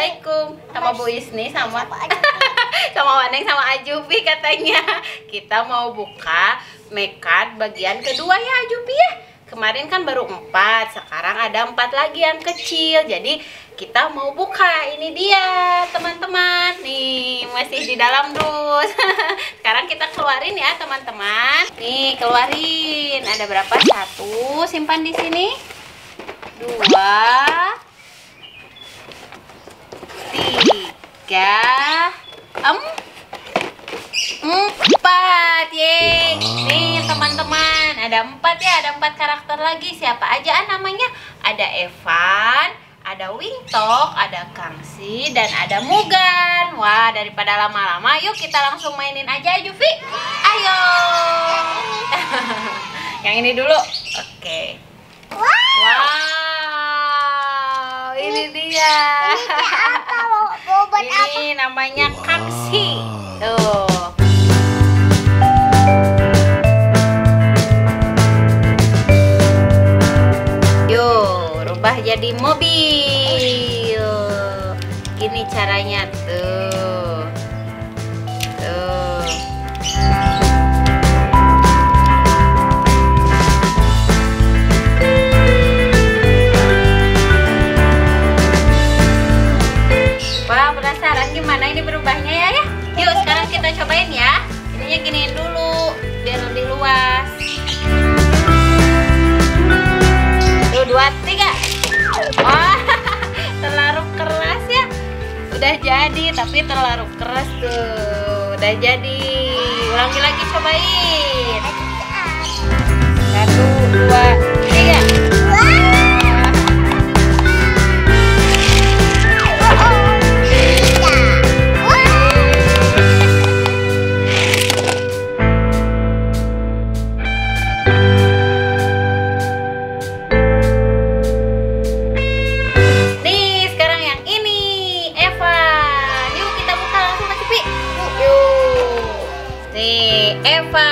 Assalamualaikum sama Bu Isni sama sama Waneng sama Ajubi katanya. Kita mau buka mekat bagian kedua ya Ajubi ya. Kemarin kan baru 4, sekarang ada 4 lagi yang kecil. Jadi kita mau buka. Ini dia teman-teman. Nih masih di dalam dus. Sekarang kita keluarin ya teman-teman. Nih keluarin. Ada berapa? 1, simpan di sini. 2, 3, 4. Yeay. Nih teman-teman, ada 4 ya, ada 4 karakter lagi. Siapa aja namanya? Ada Evan, ada Wingtok, ada Kangsi, dan ada Mugan. Wah, daripada lama-lama, yuk kita langsung mainin aja, Juvi. Ayo. Yang ini dulu. Oke. Wow, ini dia. Ini namanya Kangsi. Tuh. Yuk, rubah jadi mobil. Gini caranya tuh. Tuh. Wah, penasaran gimana ini berubahnya ya? Yuk, sekarang kita cobain ya. Ininya giniin dulu biar lebih luas. 1, 2, 3. Wah, terlalu keras ya. Udah jadi, tapi terlalu keras tuh. Udah jadi. Ulangi lagi, cobain. 1, 2, 3. Eva.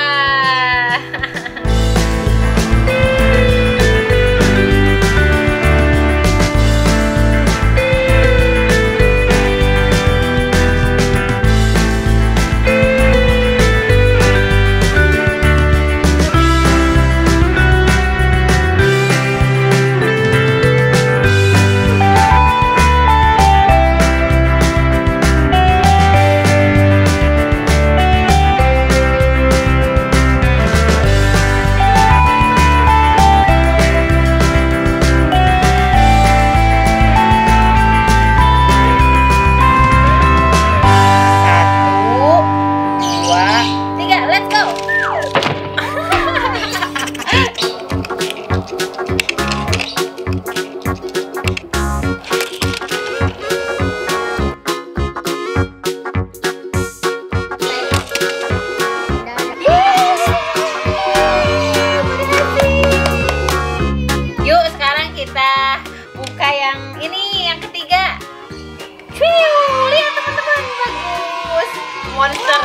Kita buka yang ini, yang ketiga. Lihat teman-teman, bagus. Monster.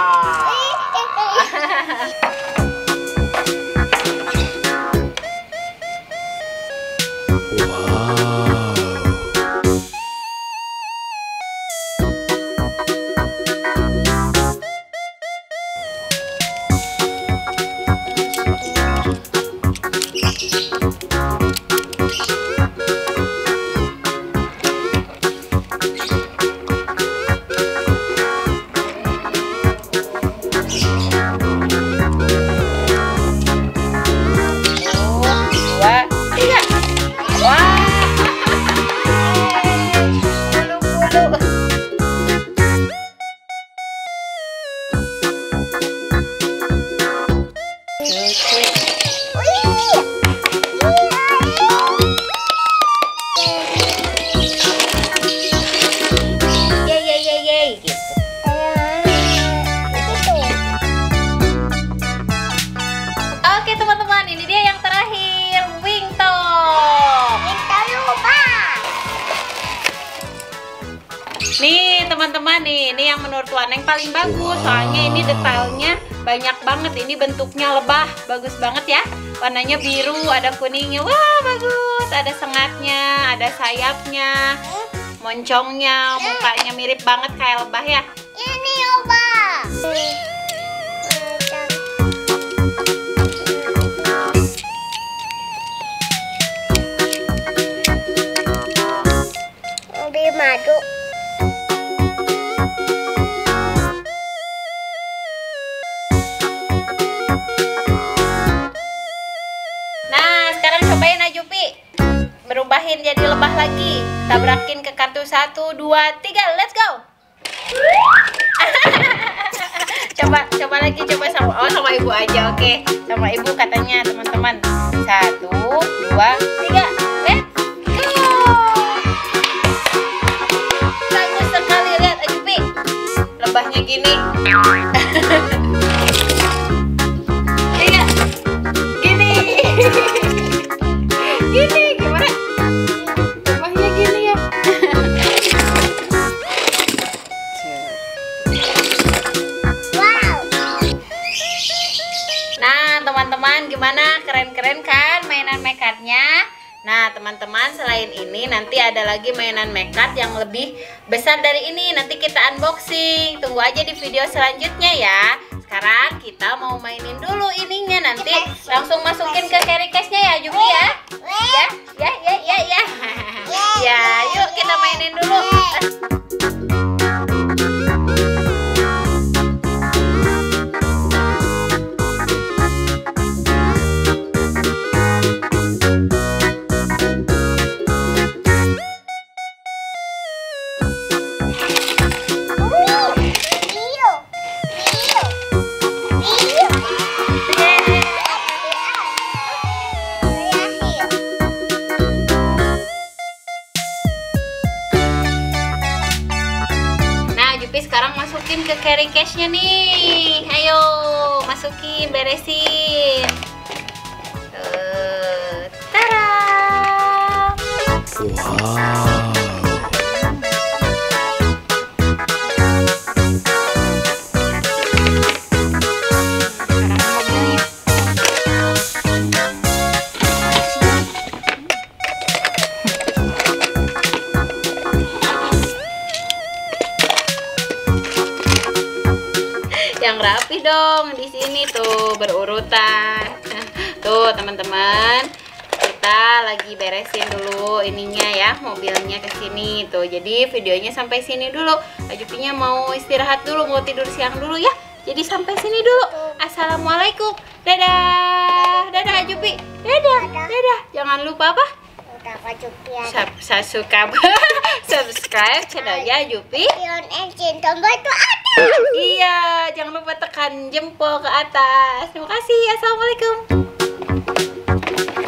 Oke teman-teman, ini dia yang terakhir, Wingtok. Nih teman-teman, ini yang menurut Waneng paling bagus. Soalnya ini detailnya banyak banget. Ini bentuknya lebah, bagus banget ya. Warnanya biru, ada kuningnya. Wah bagus. Ada sengatnya, ada sayapnya. moncongnya, mukanya mirip banget kayak lebah ya. Ini lebah. Ambil madu. Nah, sekarang cobain Ajupi. Berubahin jadi lebah lagi. Tabrakin ke kartu 1, 2, 3. Let's go. coba lagi, coba sama ibu aja, oke? Sama ibu katanya teman-teman. 1, 2, 3. Let's go. Bagus sekali, lihat Ajupi. Lebahnya gini. Iya. Gini. Gini gimana? Lebahnya gini ya. Wow. Nah, teman-teman, gimana? Keren-keren kan mainan mekatnya? Nah, teman-teman, selain ini nanti ada lagi mainan mekat yang lebih besar dari ini. Nanti kita unboxing. Tunggu aja di video selanjutnya ya. Sekarang kita mau mainin dulu ininya. Nanti langsung masukin ke carry case-nya ya, Jupi ya. Ya. Ya, yuk kita mainin dulu. Sekarang masukin ke carry case-nya nih. Ayo, masukin, beresin. Tada! Wow. Yang rapi dong di sini tuh berurutan. Tuh teman-teman, kita lagi beresin dulu ininya ya, mobilnya ke sini tuh. Jadi videonya sampai sini dulu. Ajupinya mau istirahat dulu, mau tidur siang dulu ya. Jadi sampai sini dulu. Assalamualaikum. Dadah. Dadah Ajupi. Dadah. Jangan lupa apa? Subscribe channelnya Ajupi. Tombol itu ada. Iya, jangan lupa tekan jempol ke atas. Terima kasih. Assalamualaikum.